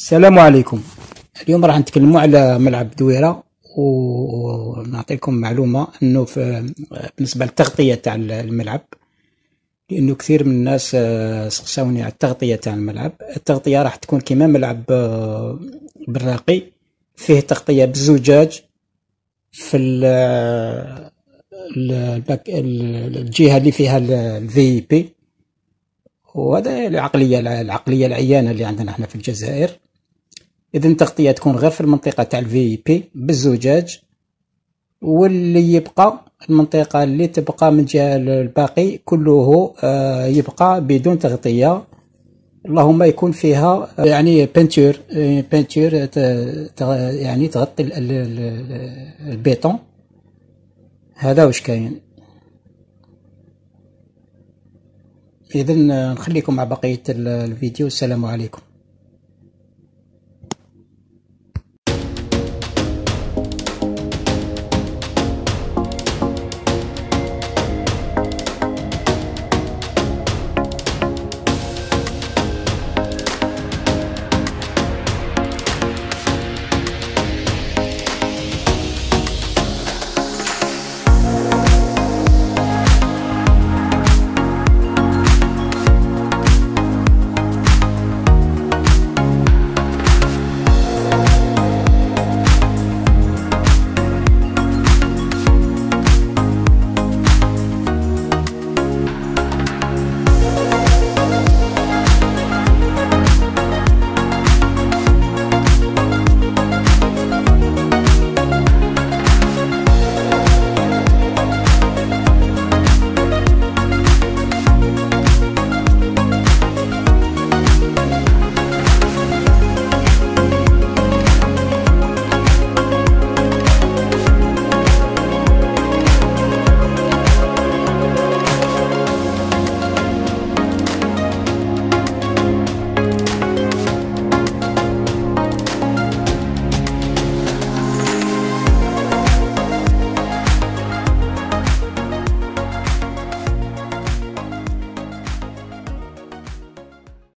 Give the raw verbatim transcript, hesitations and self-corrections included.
السلام عليكم. اليوم راح نتكلموا على ملعب دويرة، ونعطي لكم معلومة انه في بالنسبة للتغطية تاع الملعب، لانه كثير من الناس آه، سقساوني على التغطية تاع الملعب. التغطية راح تكون كيما ملعب آه، بالراقي، فيه تغطية بالزجاج في ال- ال- الباك- ال- الجهة اللي فيها الفي بي، وهذا العقلية العقلية العيانة اللي عندنا احنا في الجزائر. اذا التغطية تكون غير في المنطقة تاع الفي بي بالزجاج، واللي يبقى المنطقة اللي تبقى من جهة الباقي كله آه، يبقى بدون تغطية، اللهم يكون فيها آه، يعني بنتور بنتور يعني تغطي ال- ال- ال- البيطون. هذا واش كاين. اذا نخليكم مع بقية الفيديو. السلام عليكم.